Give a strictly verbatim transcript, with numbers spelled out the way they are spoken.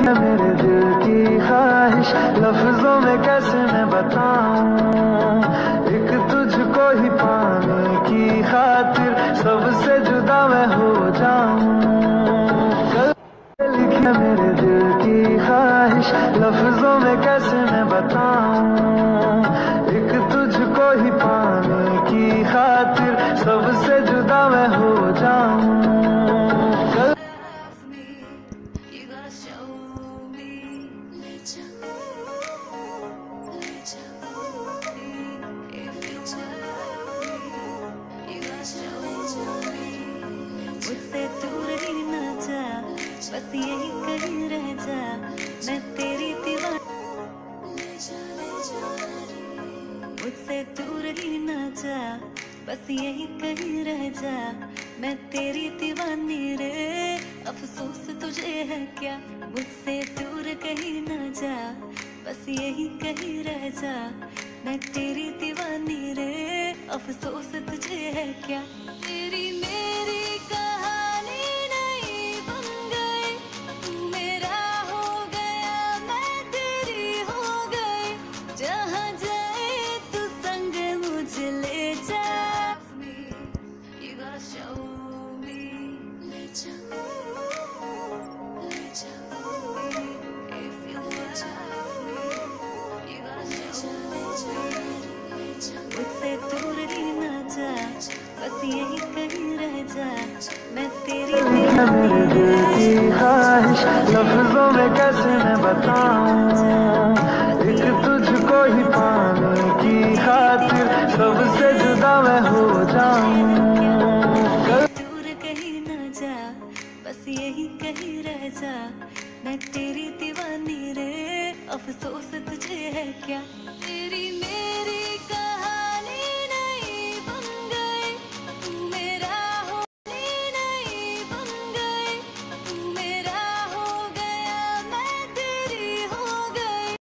मेरे दिल की ख्वाहिश लफ्जों में कैसे मैं बताऊं, एक तुझको ही पाने की खातिर सबसे जुदा मैं हो जाऊं। कल लिखी मेरे दिल की ख्वाहिश लफ्जों में कैसे मैं बताऊं, एक तुझको ही पाने की खातिर सबसे जुदा मैं हो जाऊं। मुझसे दूर ही ना जा, बस यही कहीं रह जा, मैं तेरी दीवानी। मुझसे दूर ही ना जा, बस यही कहीं रह जा, मैं तेरी दीवानी रे। अफसोस तुझे है क्या, मुझसे दूर कहीं ना जा, बस यही कहीं रह जा, मैं तेरी दीवानी रे। अफसोस तुझे है क्या, तेरी मेरी कहानी नहीं बन गई, तू मेरा हो गया मैं तेरी हो गई, जहाँ जाए तू संग मुझे ले जा। You gotta show me, ले जा, ले जा, if you love me, you gotta show me। मुझसे दूर ही ना जा, बस यही कहीं रह जा, मैं तेरी मेरे दिल की ख्वाहिश लफ्जों में कैसे मैं बताऊं, एक तुझको ही पाने की खातिर सबसे जुदा मैं हो जाऊं। दूर कहीं ना जा, बस यही कहीं रह जा, मैं तेरी दीवानी रे। अफसोस तुझे है क्या, तेरी